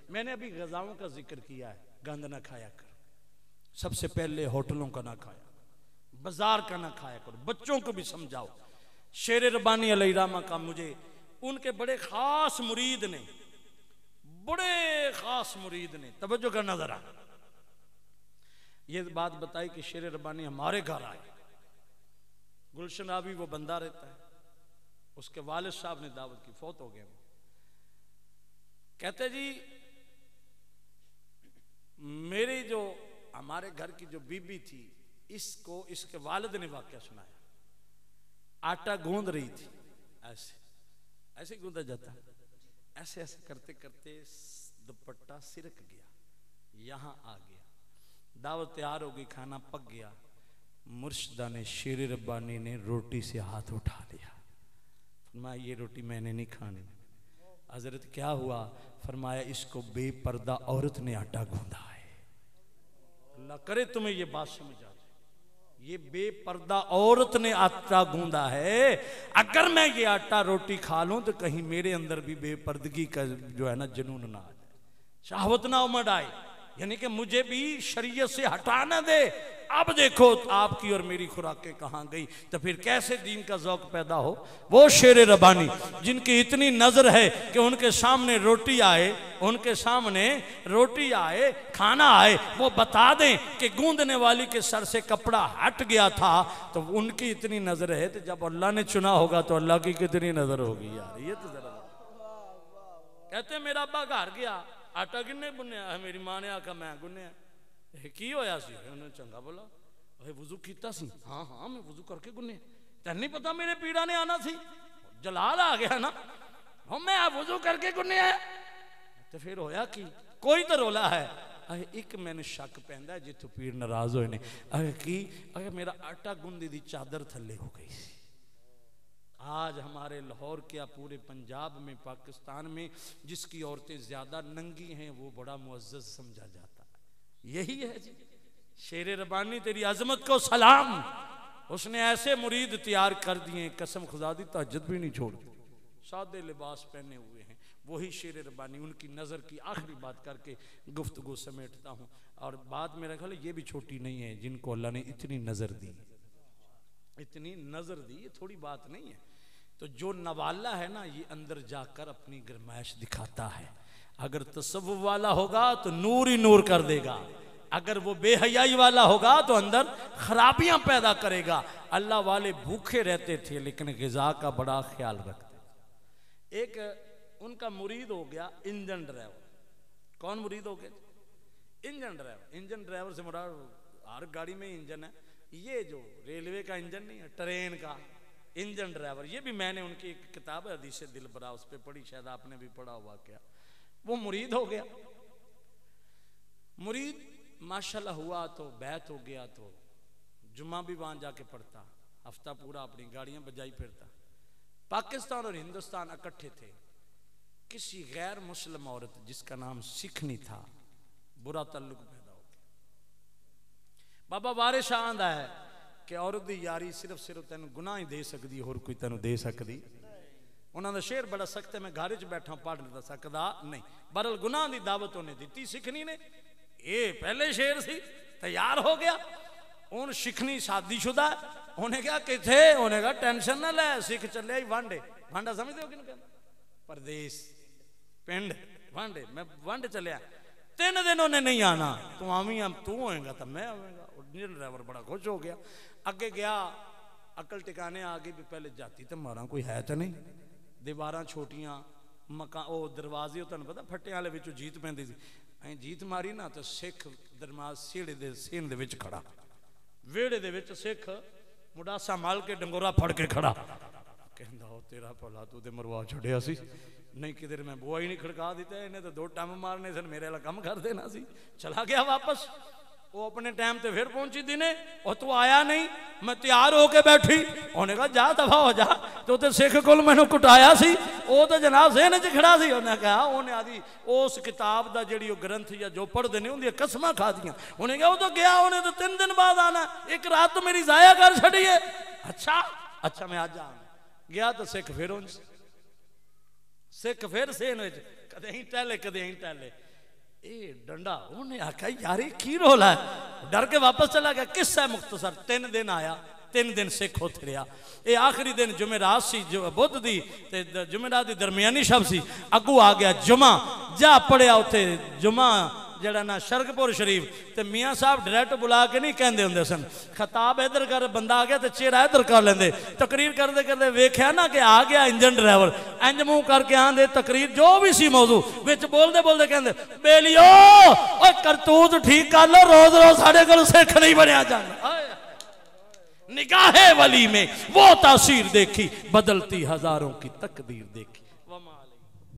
मैंने अभी ग़ज़ाओं का जिक्र किया है, गंद ना खाया कर, सबसे पहले होटलों का ना खाया, बाजार का ना खाया करो, बच्चों को भी समझाओ। शेर रब्बानी अलैहिर्रहमा का मुझे उनके बड़े खास मुरीद ने, बड़े खास मुरीद ने तवज्जो करना जरा, ये बात बताई कि शेर रब्बानी हमारे घर आए। गुलशन आबी वो बंदा रहता है, उसके वालिद साहब ने दावत की, फौत हो गए वो। कहते जी मेरी जो हमारे घर की जो बीबी थी, इसको इसके वालिद ने वाकया सुनाया। आटा गूंद रही थी, ऐसे ऐसे गूंदा जाता है, ऐसे ऐसे करते करते दुपट्टा सिरक गया, यहां आ गया, दावत तैयार हो गई, खाना पक गया, मुर्शिदा ने शेर रब्बानी ने रोटी से हाथ उठा लिया, फरमाया ये रोटी मैंने नहीं खानी। हजरत क्या हुआ? फरमाया इसको बेपर्दा औरत ने आटा गूंदा है। अल्लाह करे तुम्हें ये बात समझ आ जाए, ये बेपर्दा औरत ने आटा गूंदा है। अगर मैं ये आटा रोटी खा लूं तो कहीं मेरे अंदर भी बेपर्दगी का जो है ना जुनून ना आ जाए, शहवत ना उमड़ आए, यानी कि मुझे भी शरीयत से हटाना दे। अब देखो आपकी और मेरी खुराकें कहां गई, तो फिर कैसे दीन का ज़ौक़ पैदा हो। वो शेर रब्बानी जिनकी इतनी नजर है कि उनके सामने रोटी आए, उनके सामने रोटी आए, खाना आए, वो बता दें कि गूंदने वाली के सर से कपड़ा हट गया था, तो उनकी इतनी नजर है, तो जब अल्लाह ने चुना होगा तो अल्लाह की कितनी नजर होगी यार। ये तो जरा कहते मेरा अब्बा घर गया, आटा किन्ने गुन्निया है? मेरी मां ने आखा मैं गुन्निया। की होया सी? उन्हें चंगा बोला, वजू किया सी? हाँ हाँ मैं वजू करके गुन्ने, तेन नहीं पता मेरे पीड़ा ने आना सी, जलाल आ गया ना, हम मैं वजू करके गुन्ने आया। तो फिर होया कि कोई तो रोला है। एक मैंने शक पैंदा है जितों पीर नाराज होए ने, की मेरा आटा गुंदी दी चादर थले हो गई सी। आज हमारे लाहौर क्या पूरे पंजाब में, पाकिस्तान में जिसकी औरतें ज्यादा नंगी हैं वो बड़ा मुअज़्ज़ज़ समझा जाता है। यही है जी शेर रब्बानी, तेरी अजमत को सलाम। उसने ऐसे मुरीद तैयार कर दिए, कसम खुदा दी तहज्जुद भी नहीं छोड़ते, सादे लिबास पहने हुए हैं। वही शेर रब्बानी, उनकी नज़र की आखिरी बात करके गुफ्तगू समेटता हूँ। और बात मेरा ख्याल ये भी छोटी नहीं है, जिनको अल्लाह ने इतनी नज़र दी, इतनी नज़र दी, ये थोड़ी बात नहीं है। तो जो नवाला है ना, ये अंदर जाकर अपनी गरमाइश दिखाता है। अगर तसव्वुफ वाला होगा तो नूर ही नूर कर देगा, अगर वो बेहयाई वाला होगा तो अंदर खराबियां पैदा करेगा। अल्लाह वाले भूखे रहते थे लेकिन ग़िज़ा का बड़ा ख्याल रखते। एक उनका मुरीद हो गया इंजन ड्राइवर। कौन मुरीद हो गया? Engine driver. इंजन ड्राइवर से मुराद हर गाड़ी में इंजन है, ये जो रेलवे का इंजन नहीं है, ट्रेन का इंजन ड्राइवर। ये भी मैंने उनकी एक किताब है हदीस दिलबरा, उस पर पढ़ी, शायद आपने भी पढ़ा हुआ क्या। वो मुरीद हो गया। मुरीद माशाल्लाह हुआ तो बैत हो गया, तो जुम्मा भी वहां जाके पढ़ता, हफ्ता पूरा अपनी गाड़ियां बजाई फिरता। पाकिस्तान और हिंदुस्तान इकट्ठे थे। किसी गैर मुस्लिम औरत जिसका नाम सिखनी था, बुरा ताल्लुक पैदा हो गया। बाबा वारिस आंदा है कि औरत दी यारी सिर्फ तेन गुनाह ही दे सकती, होर कोई तेन दे सकती। उन्होंने शेर बड़ा सख्त है, मैं घर च बैठा पढ़ नहीं सकता नहीं। बरल गुनाह की दावत उन्हें दी सिखनी ने। ये पहले शेर सी, तैयार हो गया। उन सिखनी शादीशुदा, उन्हें क्या किथे, उन्हें कहा टेंशन ना ले, सिख चले ही वांडे। वांडा समझते हो कि नहीं? परदेश पिंड वांडे, मैं वांडे चलिया 3 दिन उन्हें नहीं आना, तू आवी, तू होएगा तो मैं आऊंगा। इंजन ड्राइवर बड़ा खुश हो गया, अगे गया, अकल टिकाने आ गई भी पहले जाती तो मारा कोई है तो नहीं। दीवारां छोटियां, मकान, ओ दरवाजे तुहानू पता फट्टियां वाले विचों जीत पैंदी सी, ऐ जीत मारी ना तो सिख दरमाज सीढ़े दे सीन दे विच खड़ा, वेड़े दे विच सिख मुडासा मल के डंगोरा फड़ के खड़ा, कहंदा ओ तेरा भला तू ते मरवा छड़िया सी, नहीं किधर मैं बुआ ही नहीं खड़का दिता, इन्हें तो 2 टम मारने सन, मेरे वाला कम कर देना सी। चला गया वापस। वो अपने टाइम ते फिर पहुंची दिने, और तू आया नहीं, मैं तैयार होके बैठी। उन्हें कहा जा दफा हो जा, तो सिख कोल मैनू कुटाया सी, वो तो जनाब सेन च खड़ा सी। उन्हें कहा उन्हें आदि उस किताब का जी ग्रंथ या जो पढ़ते हैं उनकी कसमां खा दियां। उन्हें कहा वो तो गया, उन्हें तो 3 दिन बाद आना, एक रात तो मेरी जाया कर छड़ी है। अच्छा मैं आज आ गया तो सिख फिर सेन कदे ही टहले कदे ही टहले। ए डंडा उन्हें आख्या यार की रोला है, डर के वापस चला गया। किस्सा मुख्तसर 3 दिन आया, 3 दिन सिख उत्थे रहा। ये आखिरी दिन जुमेरात सी, जो बुध दी ते जुमेरात दी दरमियानी शब सी। अगू आ गया जुमा, जा पढ़िया उत्थे जुमा जड़ा ना शरगपुर शरीफ। ते मियाँ साहब डायरैक्ट बुला के नहीं कहते होंगे सन, खिताब इधर कर, बंदा आ गया तो चेहरा इधर कर लेंदे। तकरीर करते करते वेख्या ना कि आ गया इंजन ड्राइवर, इंज मुंह करके आंदे तकरीर जो भी सी मौजू विच बोलते बोलते कहते बेलियो ओए करतूत ठीक कर लो, रोज रोज साढ़े को सिख नहीं बनया जाना। निगाहे वली में वो तासीर देखी, बदलती हजारों की तकदीर देखी।